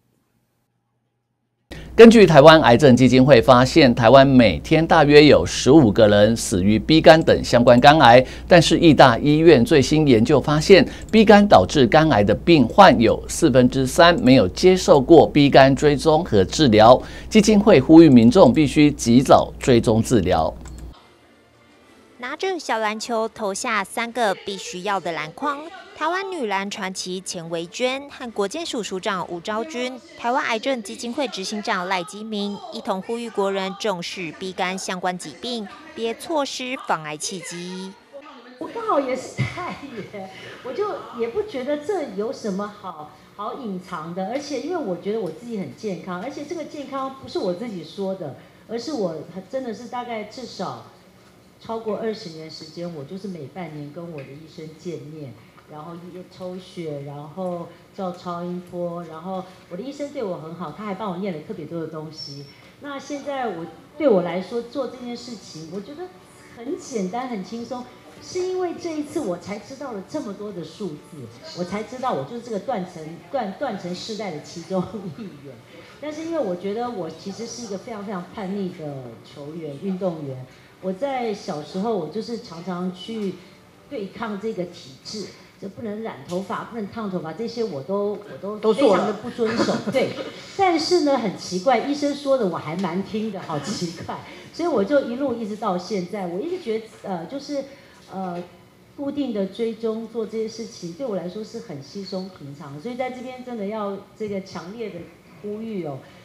根据台湾癌症基金会发现，台湾每天大约有15个人死于 B 肝等相关肝癌，但是义大医院最新研究发现 ，B 肝导致肝癌的病患有3%没有接受过 B 肝追踪和治疗。基金会呼吁民众必须及早追踪治疗。 拿着小篮球投下3个必须要的篮筐，台湾女篮传奇钱维娟和国健署署长吴昭君、台湾癌症基金会执行长赖基明一同呼吁国人重视 B 肝相关疾病，别错失防癌契机。 我刚好也是太爷，我就也不觉得这有什么好隐藏的，而且因为我觉得我自己很健康，而且这个健康不是我自己说的，而是我真的是大概至少超过20年时间，我就是每半年跟我的医生见面，然后抽血，然后照超音波，然后我的医生对我很好，他还帮我验了特别多的东西。那现在对我来说做这件事情，我觉得很简单很轻松，是因为这一次我才知道了这么多的数字，我才知道我就是这个断层世代的其中一员。但是因为我觉得我其实是一个非常非常叛逆的球员运动员。我在小时候，我就是常常去对抗这个体制，就不能染头发，不能烫头发，这些我都非常的不遵守。对，但是呢，很奇怪，医生说的我还蛮听的，好奇怪，所以我就一直到现在，我一直觉得就是固定的追踪做这些事情，对我来说是很稀松平常的，所以在这边真的要这个强烈的呼吁哦。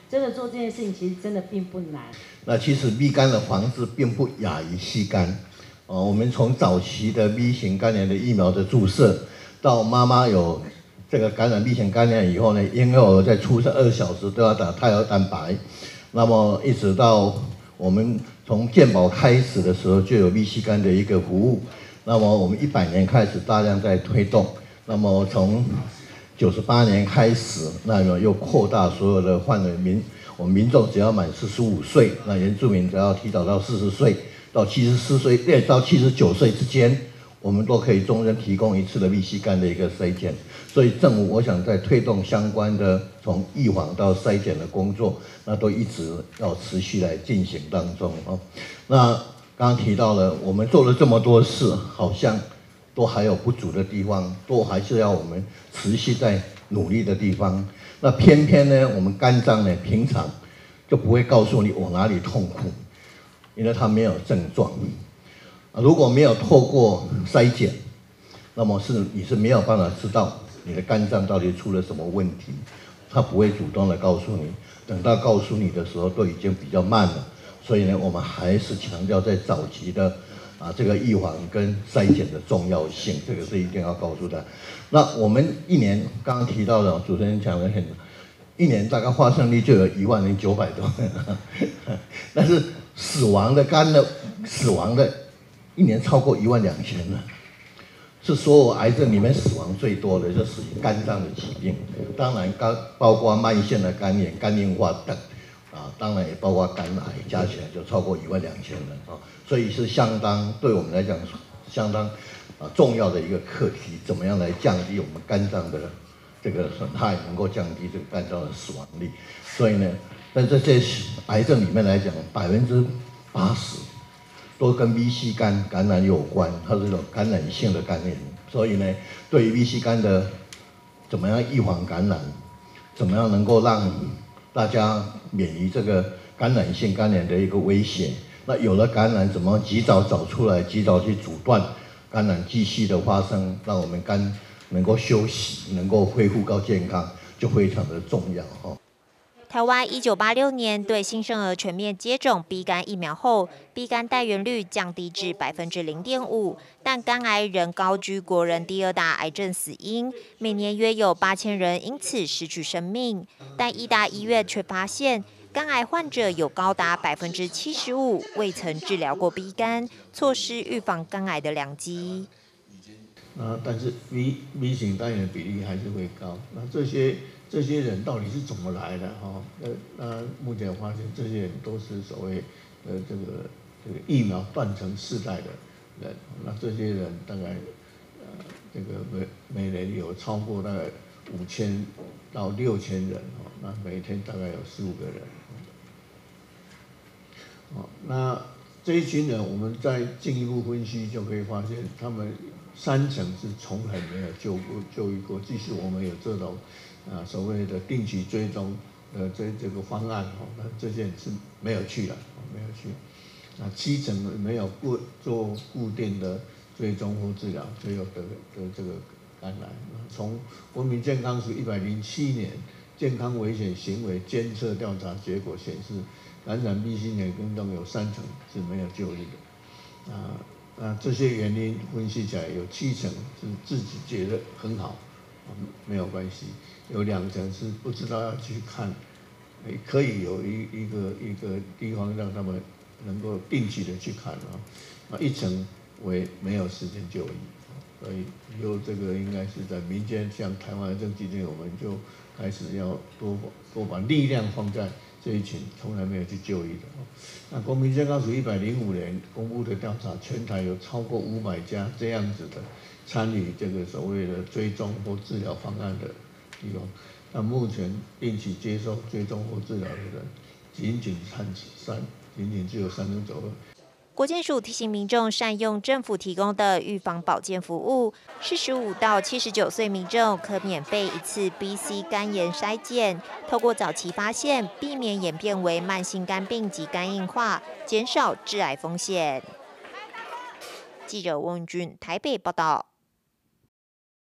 真的做这件事情其实真的并不难。 那其实 B 肝的防治并不亚于 C 肝，我们从早期的 B 型肝炎的疫苗的注射，到妈妈有这个感染 B 型肝炎以后呢，婴幼儿在出生2小时都要打胎儿蛋白，那么一直到我们从健保开始的时候就有 B 型肝的一个服务，那么我们100年开始大量在推动，那么从98年开始，那么又扩大所有的范围我们民众只要满45岁，那原住民只要提早到40岁到74岁，到79岁之间，我们都可以终身提供1次的 B 型肝的一个筛检。所以政府我想在推动相关的从预防到筛检的工作，那都一直要持续来进行当中哦。那刚刚提到了，我们做了这么多事，好像都还有不足的地方，都还是要我们持续在努力的地方。那偏偏呢，我们肝脏呢，平常就不会告诉你我哪里痛苦，因为它没有症状。如果没有透过筛检，那么你是没有办法知道你的肝脏到底出了什么问题，它不会主动的告诉你，等到告诉你的时候都已经比较慢了。所以呢，我们还是强调在早期的这个预防跟筛检的重要性，这个是一定要告诉他。那我们一年刚刚提到的，主持人讲的一年大概发生率就有10900多，但是死亡的一年超过12000了，是所有癌症里面死亡最多的，就是肝脏的疾病，当然包括慢性的肝炎、肝硬化等。当然也包括肝癌，加起来就超过12000人啊，所以是相当对我们来讲相当重要的一个课题，怎么样来降低我们肝脏的这个损害，能够降低这个肝脏的死亡率。所以呢，在这些癌症里面来讲，80%都跟 B 型肝感染有关，它是一种感染性的肝炎。所以呢，对于 B 型肝的怎么样预防感染，怎么样能够让大家免于这个感染性肝炎的一个威胁，那有了感染，怎么及早找出来，及早去阻断感染继续的发生，让我们肝能够休息，能够恢复到健康，就非常的重要哈。 台湾1986年对新生儿全面接种 B 肝疫苗后 ，B 肝带源率降低至0.5%，但肝癌仍高居国人第2大癌症死因，每年约有8000人因此失去生命。但医大医院却发现，肝癌患者有高达75%未曾治疗过 B 肝，错失预防肝癌的良机。 但是 B 型肝炎的比例还是会高。那这些人到底是怎么来的哈？那目前发现这些人都是所谓这个疫苗断层世代的人。那这些人大概这个每年有超过大概5000到6000人哦，那每天大概有15个人。那这一群人，我们再进一步分析，就可以发现他们30%是从来没有就医过，即使我们有这种所谓的定期追踪这个方案那这些人是没有去的，没有去。那70%没有做固定的追踪或治疗，最后得这个肝癌。从国民健康署107年健康危险行为监测调查结果显示，感染 B 型肝炎中有30%是没有就医的。这些原因分析起来，有70%是自己觉得很好，没有关系；有2%是不知道要去看，可以有一个地方让他们能够定期的去看1%为没有时间就医。所以以后这个应该是在民间，像台湾癌症基金，我们就开始要多把力量放在这一群从来没有去就医的。那国民健康署105年公布的调查，全台有超过500家这样子的参与这个所谓的追踪或治疗方案的地方。那目前定期接受追踪或治疗的人，仅仅只有3%左右。 国健署提醒民众善用政府提供的预防保健服务，45到79岁民众可免费1次 BC 肝炎筛检，透过早期发现，避免演变为慢性肝病及肝硬化，减少致癌风险。记者翁俊台北报道。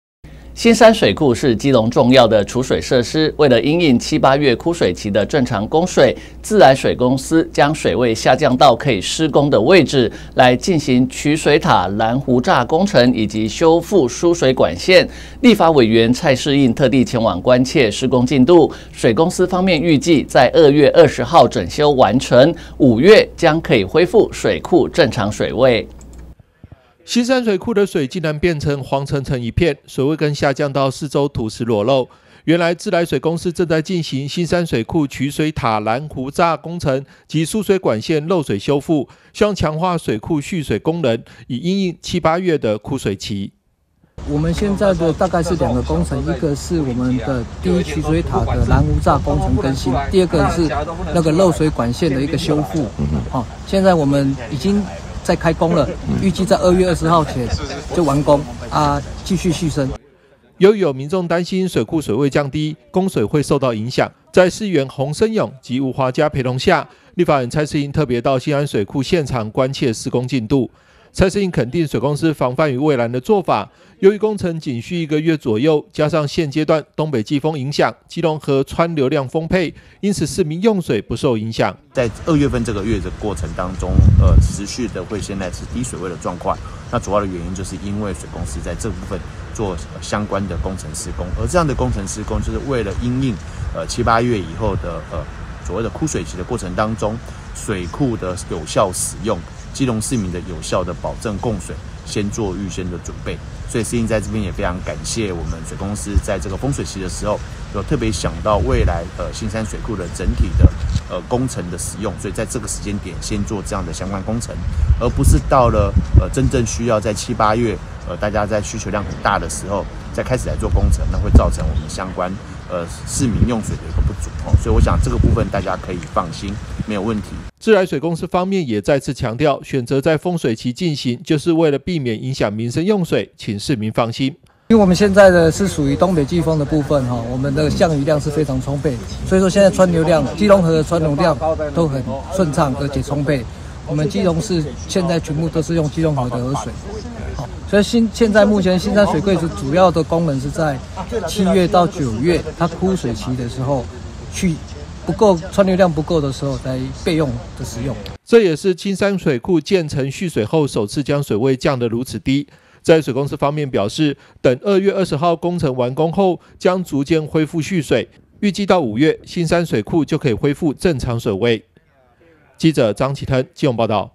新山水库是基隆重要的储水设施，为了因应7、8月枯水期的正常供水，自来水公司将水位下降到可以施工的位置，来进行取水塔拦湖栅工程以及修复输水管线。立法委员蔡适应特地前往关切施工进度，水公司方面预计在2月20号整修完成，5月将可以恢复水库正常水位。 新山水库的水竟然变成黄澄澄一片，水位更下降到四周土石裸露。原来自来水公司正在进行新山水库取水塔拦湖栅工程及输水管线漏水修复，希望强化水库蓄水功能，以因应7、8月的枯水期。 我们现在的大概是2个工程，一个是我们的第一取水塔的拦湖栅工程更新，第二个是那个漏水管线的一个修复。现在我们已经在开工了，预计在2月20号前就完工继续续升。 由于有民众担心水库水位降低，供水会受到影响，在市议员洪生勇及吴华嘉陪同下，立法院蔡适应特别到新安水库现场关切施工进度。蔡适应肯定水公司防范于未然的做法，由于工程仅需1个月左右，加上现阶段东北季风影响，基隆河川流量丰沛，因此市民用水不受影响。 在2月份这个月的过程当中，持续的会现在是低水位的状况。那主要的原因就是因为水公司在这部分做相关的工程施工，而这样的工程施工就是为了因应7、8月以后的所谓的枯水期的过程当中，水库的有效使用。基隆市民的有效的保证供水，先做预先的准备。所以适应在这边也非常感谢我们水公司在这个丰水期的时候，有特别想到未来新山水库的整体的工程的使用，所以在这个时间点先做这样的相关工程，而不是到了真正需要在7、8月大家在需求量很大的时候再开始来做工程，那会造成我们相关市民用水的一个不足所以我想这个部分大家可以放心，没有问题。 自来水公司方面也再次强调，选择在丰水期进行，就是为了避免影响民生用水，请市民放心。 因为我们现在的是属于东北季风的部分我们的降雨量是非常充沛，所以说现在川流量、基隆河的川流量都很顺畅而且充沛。我们基隆市现在全部都是用基隆河的河水，所以现在目前新山水库主要的功能是在7月到9月它枯水期的时候去。不够川流量不够的时候来备用的使用， 这也是青山水库建成蓄水后首次将水位降得如此低。在水公司方面表示，等2月20号工程完工后，将逐渐恢复蓄水，预计到5月新山水库就可以恢复正常水位。记者张启腾基隆报道。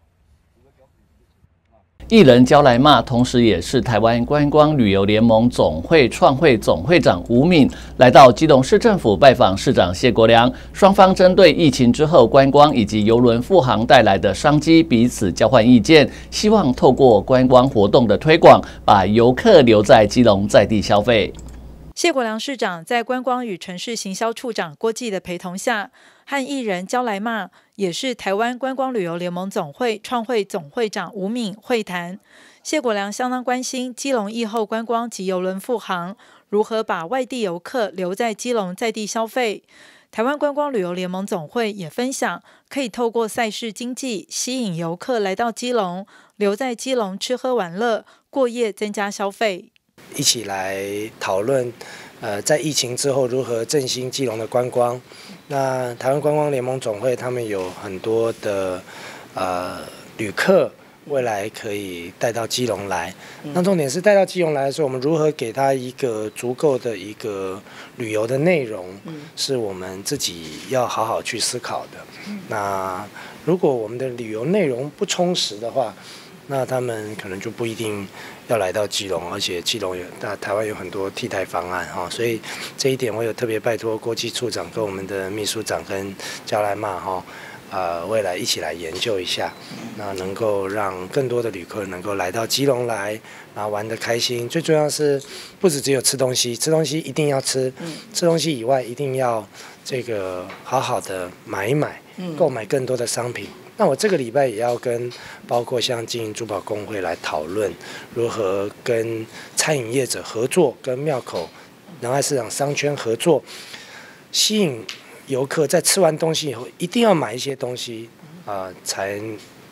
艺人焦来骂，同时也是台湾观光旅游联盟总会创会总会长吴敏来到基隆市政府拜访市长谢国良，双方针对疫情之后观光以及邮轮复航带来的商机彼此交换意见，希望透过观光活动的推广，把游客留在基隆在地消费。 谢国良市长在观光与城市行销处长郭记的陪同下，和艺人焦来骂，也是台湾观光旅游联盟总会创会总会长吴敏会谈。谢国良相当关心基隆疫后观光及邮轮复航，如何把外地游客留在基隆在地消费。台湾观光旅游联盟总会也分享，可以透过赛事经济吸引游客来到基隆，留在基隆吃喝玩乐，过夜增加消费。 一起来讨论，在疫情之后如何振兴基隆的观光。那台湾观光联盟总会他们有很多的旅客，未来可以带到基隆来。那重点是带到基隆来的时候，我们如何给他一个足够的一个旅游的内容，是我们自己要好好去思考的。那如果我们的旅游内容不充实的话，那他们可能就不一定要来到基隆，而且基隆台湾有很多替代方案所以这一点我有特别拜托郭记处长跟我们的秘书长跟焦来骂未来一起来研究一下，那能够让更多的旅客能够来到基隆来，然后玩得开心。最重要是不只有吃东西，吃东西一定要吃，吃东西以外一定要这个好好的买一买，购买更多的商品。那我这个礼拜也要跟包括像金银珠宝公会来讨论，如何跟餐饮业者合作，跟庙口仁爱市场商圈合作，吸引游客在吃完东西以后一定要买一些东西才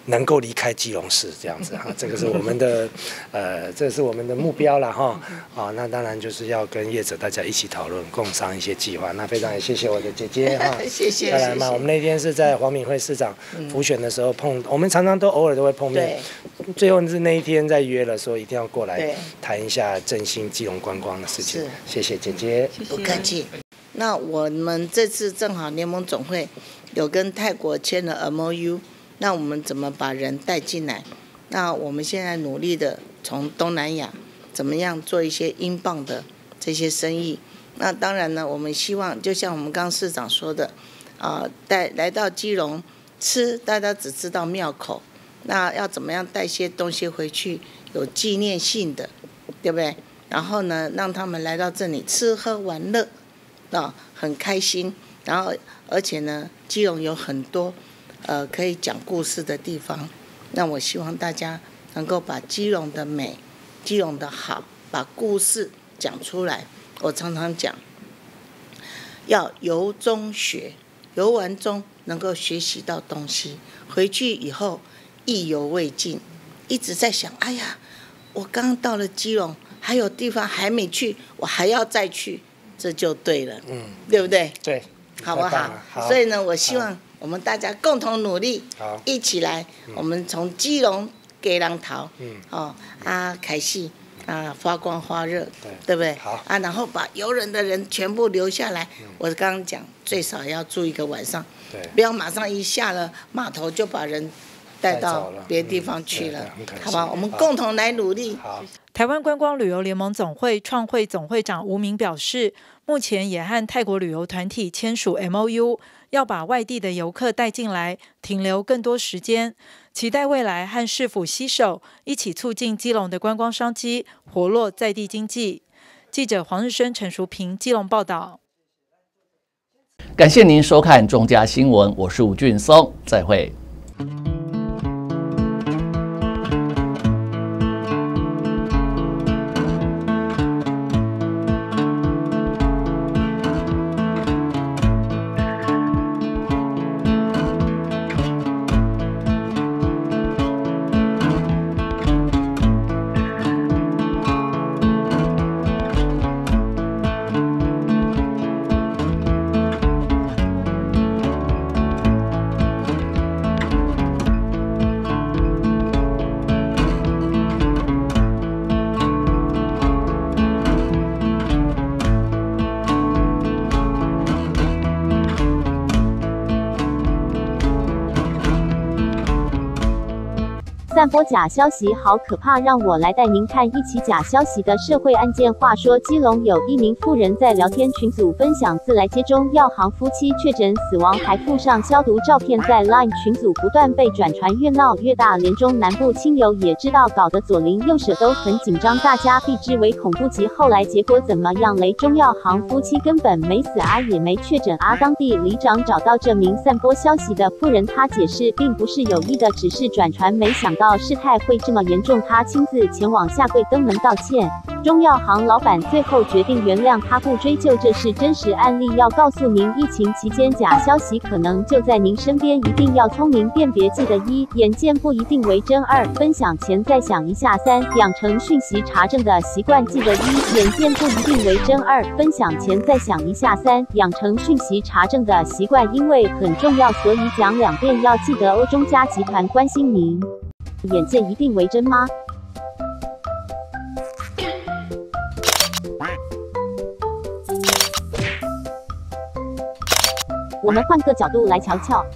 能够离开基隆市这样子哈，这个是我们的这是我们的目标啦哈。那当然就是要跟业者大家一起讨论，共商一些计划。那非常也谢谢我的姐姐哈， 谢谢。 再来嘛，我们那天是在黄敏惠市长辅选的时候我们常常偶尔都会碰面。最后是那一天再约了，说一定要过来谈一下振兴基隆观光的事情。谢谢姐姐， 不客气。那我们这次正好联盟总会有跟泰国签了 MOU， 那我们怎么把人带进来？那我们现在努力的从东南亚怎么样做一些英镑的这些生意。那当然呢，我们希望就像我们刚刚市长说的，来到基隆吃，大家只知道庙口，那要怎么样带些东西回去有纪念性的，对不对？然后呢，让他们来到这里吃喝玩乐，很开心。然后而且呢，基隆有很多可以讲故事的地方。那我希望大家能够把基隆的美、基隆的好，把故事讲出来。我常常讲，要由中学，游玩中能够学习到东西，回去以后意犹未尽，一直在想，哎呀，我刚到了基隆，还有地方还没去，我还要再去，这就对了，对不对？ 对， 好不好？所以呢，我希望我们大家共同努力，一起来，我们从基隆给人头，开始发光发热，对不对？好然后把游人的人全部留下来。我刚刚讲，最少要住一个晚上，不要马上一下了码头就把人带到别的地方去了，好吧？我们共同来努力。 台湾观光旅游联盟总会创会总会长吴明表示，目前也和泰国旅游团体签署 MOU， 要把外地的游客带进来，停留更多时间，期待未来和市府携手，一起促进基隆的观光商机，活络在地经济。记者黄日升、陈淑平基隆报道。 感谢您收看中嘉新闻，我是吴俊松，再会。 散播假消息好可怕，让我来带您看一起假消息的社会案件。话说，基隆有一名妇人在聊天群组分享自来接中药行夫妻确诊死亡，还附上消毒照片，在 LINE 群组不断被转传，越闹越大。连中南部亲友也知道，搞得左邻右舍都很紧张，大家避之唯恐不及。后来结果怎么样嘞？中药行夫妻根本没死也没确诊当地里长找到这名散播消息的妇人，他解释并不是有意的，只是转传，没想到事态会这么严重，他亲自前往下跪登门道歉。中药行老板最后决定原谅他，不追究，这是真实案例。要告诉您，疫情期间假消息可能就在您身边，一定要聪明辨别。记得1，眼见不一定为真；2，分享前再想一下；3，养成讯息查证的习惯。记得1，眼见不一定为真；2，分享前再想一下；3，养成讯息查证的习惯，因为很重要，所以讲2遍。要记得哦。中嘉集团关心您，眼见一定为真吗？我们换个角度来瞧瞧。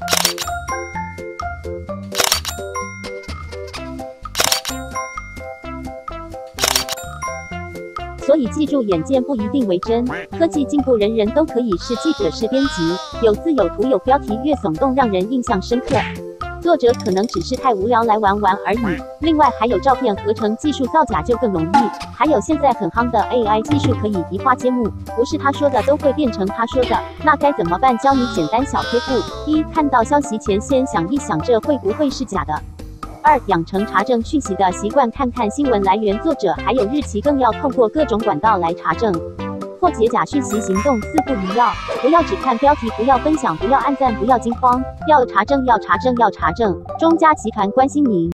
所以记住，眼见不一定为真。科技进步，人人都可以是记者、是编辑，有字有图有标题，越耸动让人印象深刻。作者可能只是太无聊来玩玩而已。另外还有照片合成技术，造假就更容易。还有现在很夯的 AI 技术，可以移花接木，不是他说的都会变成他说的。那该怎么办？教你简单小贴布。1，看到消息前先想一想，这会不会是假的？2，养成查证讯息的习惯，看看新闻来源、作者还有日期，更要透过各种管道来查证。 破解假讯息行动4不1要：不要只看标题，不要分享，不要按赞，不要惊慌，要查证，要查证，要查证。中嘉集团关心您。